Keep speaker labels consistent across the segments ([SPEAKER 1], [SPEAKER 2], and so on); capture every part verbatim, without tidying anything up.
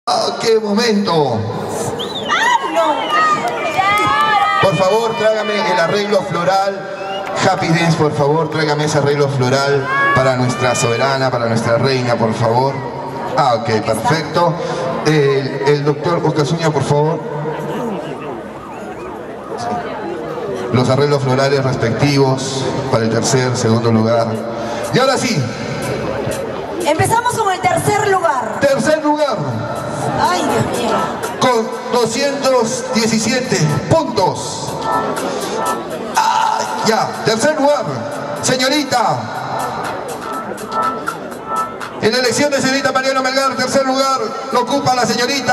[SPEAKER 1] ¡Ah, qué momento! Por favor, tráigame el arreglo floral. Happy Dance, por favor, tráigame ese arreglo floral para nuestra soberana, para nuestra reina, por favor. Ah, ok, perfecto. El, el doctor Oscar Zúñiga, por favor. Los arreglos florales respectivos para el tercer, segundo lugar. Y ahora sí.
[SPEAKER 2] Empezamos con el tercer lugar.
[SPEAKER 1] Tercer lugar.
[SPEAKER 2] Ay, Dios mío.
[SPEAKER 1] Con doscientos diecisiete puntos. Ah, ya, tercer lugar. Señorita. En la elección de señorita Mariano Melgar, tercer lugar, lo ocupa la señorita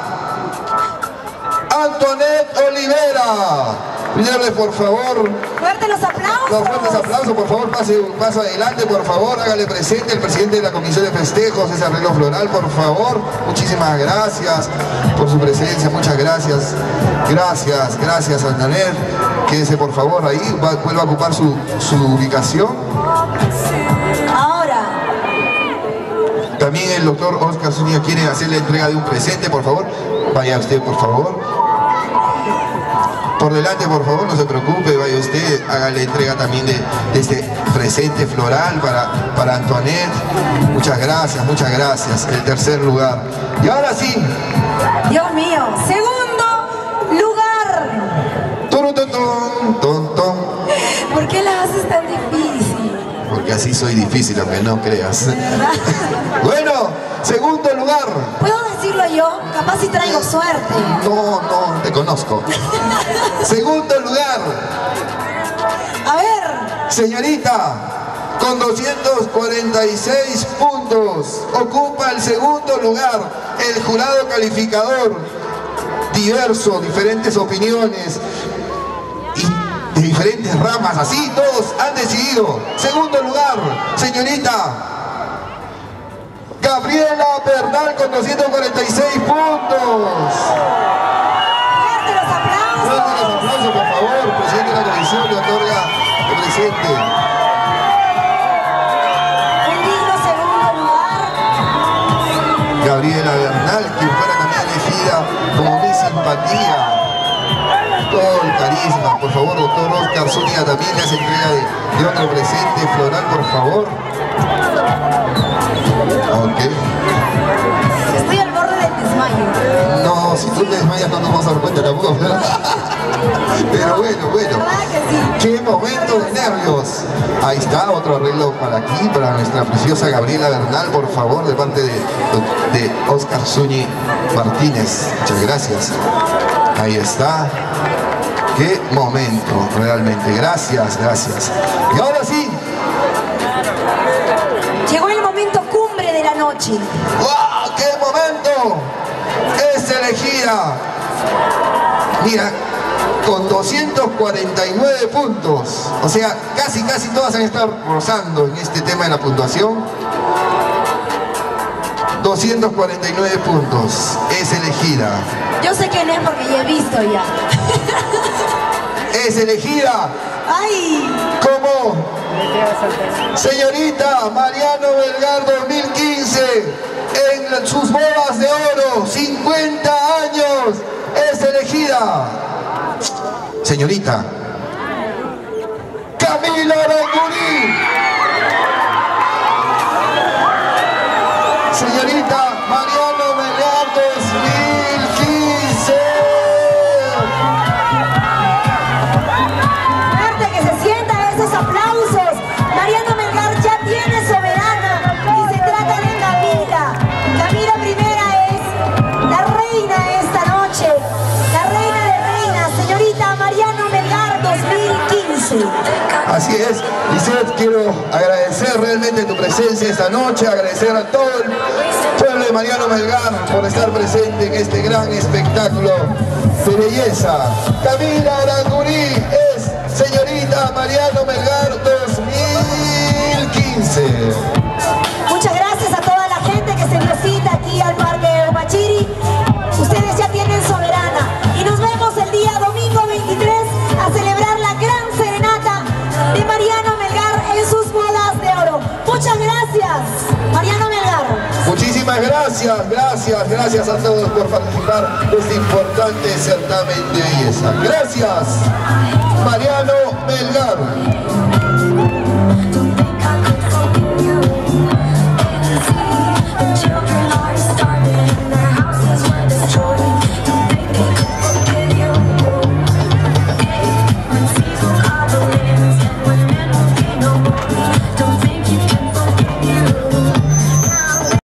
[SPEAKER 1] Antoinette Olivera. Pidarle, por favor.
[SPEAKER 2] Fuerte los aplausos.
[SPEAKER 1] Los fuertes aplausos, por favor, pase un paso adelante, por favor, hágale presente el presidente de la Comisión de Festejos, ese arreglo floral, por favor. Muchísimas gracias por su presencia, muchas gracias. Gracias, gracias, Antoinette. Quédese, por favor, ahí, va, vuelva a ocupar su, su ubicación.
[SPEAKER 2] Ahora.
[SPEAKER 1] También el doctor Oscar Zúñiga quiere hacer la entrega de un presente, por favor. Vaya usted, por favor. Por delante, por favor, no se preocupe, vaya usted, haga la entrega también de, de este presente floral para, para Antoinette. Muchas gracias, muchas gracias. El tercer lugar. Y ahora sí.
[SPEAKER 2] Dios mío, segundo lugar.
[SPEAKER 1] Turututun, ton, ton.
[SPEAKER 2] ¿Por qué la haces tan difícil?
[SPEAKER 1] Porque así soy difícil, aunque no creas. Bueno, segundo lugar.
[SPEAKER 2] ¿Puedo decirlo yo? Capaz si traigo suerte.
[SPEAKER 1] No, no, te conozco. Segundo lugar.
[SPEAKER 2] A ver.
[SPEAKER 1] Señorita, con doscientos cuarenta y seis puntos, ocupa el segundo lugar. El jurado calificador, diverso, diferentes opiniones y de diferentes ramas, así todos han decidido. Segundo lugar, señorita Gabriela Bernal con doscientos cuarenta y seis puntos.
[SPEAKER 2] Fuerte los aplausos.
[SPEAKER 1] Fuerte los aplausos, por favor. Presidente de la comisión le otorga el presente.
[SPEAKER 2] Un digno segundo lugar.
[SPEAKER 1] Gabriela Bernal, quien fuera también elegida como mi simpatía. Todo el carisma. Por favor, doctor Oscar Zúñiga también le hace entrega de, de otro presente floral, por favor. Ok.
[SPEAKER 2] Estoy al borde del desmayo.
[SPEAKER 1] No, si tú te desmayas no nos vamos a dar cuenta tampoco, ¿verdad? Pero bueno, bueno.
[SPEAKER 2] ¿Verdad que sí?
[SPEAKER 1] ¡Qué momento de nervios! Ahí está, otro arreglo para aquí, para nuestra preciosa Gabriela Bernal, por favor, de parte de, de Oscar Zúñiga Martínez. Muchas gracias. Ahí está. ¡Qué momento, realmente! Gracias, gracias. Y ahora sí.
[SPEAKER 2] Llegó el momento cumbre de la noche.
[SPEAKER 1] ¡Wow! ¡Qué momento! Es elegida. Mira, con doscientos cuarenta y nueve puntos. O sea, casi, casi todas van a estar rozando en este tema de la puntuación. doscientos cuarenta y nueve puntos. Es elegida.
[SPEAKER 2] Yo sé que no es porque ya he visto ya.
[SPEAKER 1] Es elegida.
[SPEAKER 2] ¡Ay!
[SPEAKER 1] Como señorita Mariano Melgar dos mil quince en sus bodas de oro, cincuenta años, es elegida señorita Camila Arangurí. Señorita Mariano Melgar dos mil quince.
[SPEAKER 2] Fuerte que se sientan esos aplausos. Mariano Melgar ya tiene soberana y se trata de Camila. Camila primera es la reina esta noche, la reina de reinas, señorita Mariano Melgar dos mil quince.
[SPEAKER 1] Así es, Lisette, quiero agradecer realmente tu presencia esta noche, agradecer a todo el pueblo de Mariano Melgar por estar presente en este gran espectáculo de belleza. Camila Arangurí es señorita Mariano Melgar dos mil quince.
[SPEAKER 2] Muchas gracias a toda la gente que se dio cita aquí al Parque Humachiri. Ustedes ya tienen soberana y nos vemos el día domingo veintitrés a celebrar la gran serenata de Mariano Melgar en sus bodas de oro. Muchas gracias, Mariano Melgar.
[SPEAKER 1] Muchísimas gracias, gracias, gracias. gracias a todos por participar de este importante certamen de belleza. Gracias, Mariano Melgar.